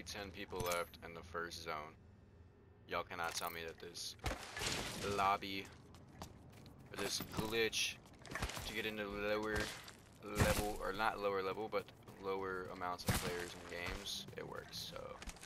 literally 10 people left in the first zone. Y'all cannot tell me that this lobby, or this glitch to get into lower level, or not lower level, but lower amounts of players in games, it works. So